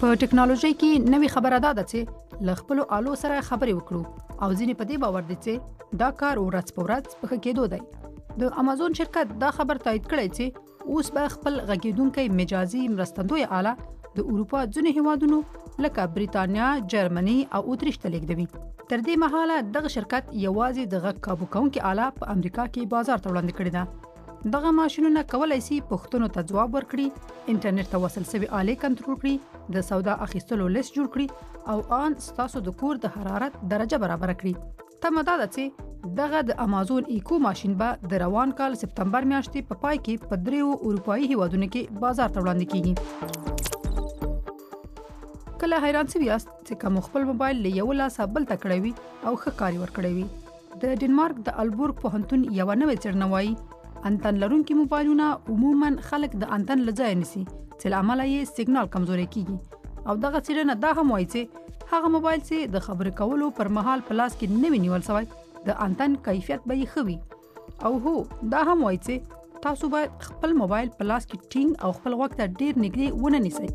په ټکنالوژي کې نوې خبره ده چې له خپلو آلو سره خبرې وکړو او ځینې په دې باور دي چې دا کار ورځ په ورځ په ښه کېدو دی. د امازون شرکت دا خبر تایید کړی چې اوس به خپل غږیدونکی مجازي مرستندوی آله د اروپا ځینو هیوادونو لکه بریتانیا، جرمني او اتریش ته لیږدوي. تر دې مهاله دغه شرکت یوازې د غږ کابو کوونکې آله په امریکا کې بازار ته وړاندې کړې ده. دغه ماشینونه کولی شي پوښتنو ته ځواب ورکړي، انټرنیټ ته وصل شوي آلې کنټرول کړي، د سودا اخیستلو لیست جوړ کړي او ان ستاسو د کور د حرارت درجه برابر کړي. تمه دا ده چې دغه د امازون ایکو ماشین به د روان کال سپتمبر میاشتې په پای کې په 3 اروپایي هیوادونو کې بازار ته وړاندې کیږي. کله حیران شوي یاست چې کوم خپل موبایل له یو لاسه بل ته کړی وي او ښه کار یې ورکړی وي؟ د ډنمارک د البورګ پوهنتون یوه نوې څېړنه وایي انتن لرونکي موبایلونه عموما خلک د انتن له ځایه نیسي چې له امله یې سیګنال کمزوری کیږي. او دغه څېړنه دا هم وایي چې هغه موبایل چې د خبرې کولو پر مهال په لاس کې نه وي نیول سوی د انتن کیفیت به یې ښه وي. او هو دا هم وایي چې تاسو باید خپل موبایل په لاس کې ټینګ او خپل غوږ ته ډېر نږدې ونه نیسئ.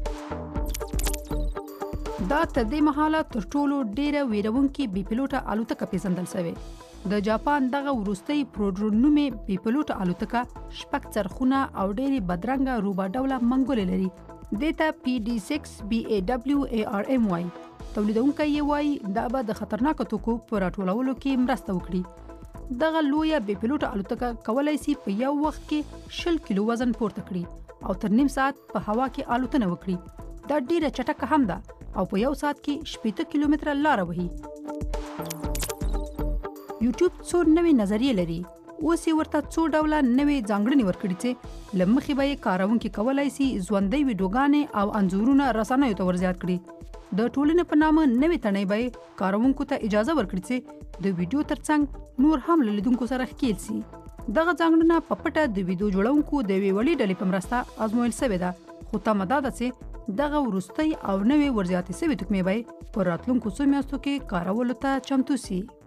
دا تر دې مهاله تر ټولو ډېره ویرونکې بې پیلوټه الوتکه پیژندل شوې. د جاپان دغه وروستۍ پروډرون نومې بې پیلوټه الوتکه 6 څرخونه او ډېرې بدرنګه روبا ډوله منګولې لري. دې ته PD6BAWARM وایي. تولیدونکی یې وایي دا به د خطرناکو توکو په راټولولو کې مرسته وکړي. دغه لویه بې پیلوټه الوتکه کولی شي په یو وخت کې 20 کیلو وزن پورته کړي او تر نیم ساعت په هوا کې الوتنه وکړي. دا ډېره چټکه هم ده او په یو ساعت کې 80 کیلومتره لاره وهي. یوټیوب څو نوې نظریې لري. اوس یې ورته څو ډوله نوې ځانګړنې ورکړي چې له مخې به یې کاروونکي کولی شي ژوندۍ ویډیوګانې او انځورونه رسنیو ته ورزیات کړي. د ټولنې په نامه نوې تڼۍ به یې کاروونکو ته اجازه ورکړي چې د ویډیو ترڅنګ نور هم له لیدونکو سره ښکیل شي. دغه ځانګړنه په پټه د ویډیو جوړونکو د یوې وړې ډلې په مرسته ازمویل شوې ده، خو تمه دا ده چې دغه وروستۍ او نوې ورزیاتې شوې تکمې به یې په راتلونکو څو میاشتو کې کارولو ته چمتو شي.